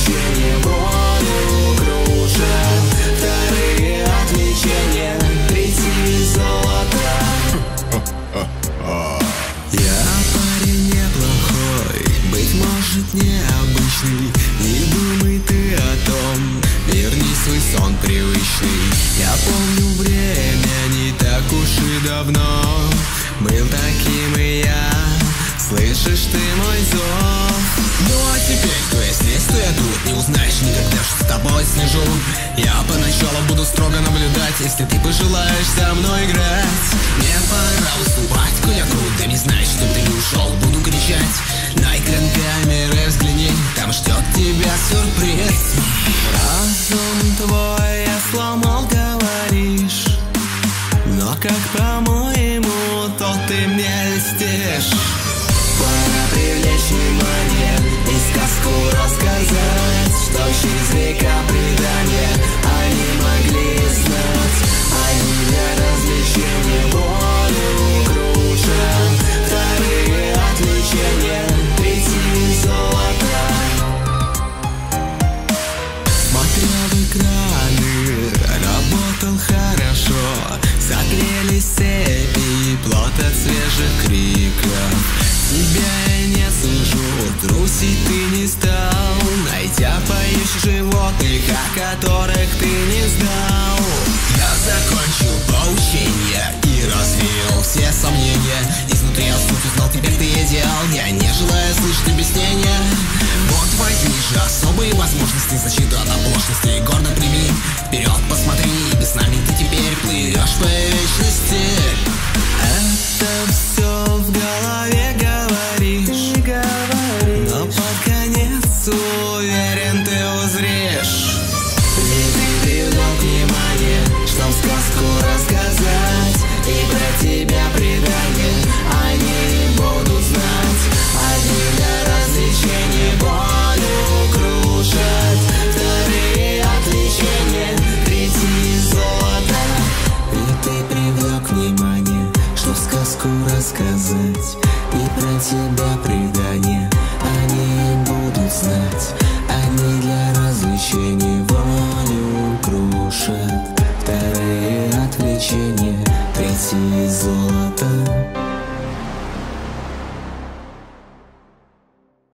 отвлечения волю крушат. Вторые отвлечения, третьи золото. Я парень неплохой, быть может необычный. Не думай ты о том, верни свой сон привычный. Я помню время не так уж и давно. Был таким и я, слышишь ты мой зов? Ну а теперь, кто я здесь, кто я тут, не узнаешь никогда, что с тобой слежу. Я поначалу буду строго наблюдать, если ты пожелаешь со мной играть. Мне пора уступать, коль я крут, да не знаешь, что ты не ушел, буду кричать. На экран камеры взгляни, там ждет тебя сюрприз. Разум твой я сломал, говоришь, но как по-моему, то ты мне льстишь. Пора привлечь внимание и сказку рассказать, что через века предания они могли знать. Они для развлечения волю крушат. Вторые отвлечения, третьи золото. Смотрел в экраны, работал хорошо. Загрелись цепи, плот от свежих криков. Тебя я не сужу, трусить ты не стал, найдя поющих животных, о которых ты не знал. Я закончил поучение и развеял все сомнения. Изнутри я суть узнал, теперь ты идеал. Я не желаю слышать объяснения. Вот возьми же особые возможности, защиту от оплошности, гордо прими. Вперед посмотри, без нами ты теперь плывешь по вечности. Это все в голове говоришь, но под конец уверен ты узришь. Ведь ты привлек внимание, чтоб сказку рассказать, и про тебя предания они будут знать. Одни для развлечения волю крушат. Вторые отвлечения, третьи золото. Ведь ты привлек внимание, чтоб сказку рассказать, и про тебя предания они будут знать. Они для развлечения волю крушат. Вторые отвлечения, третьи золото.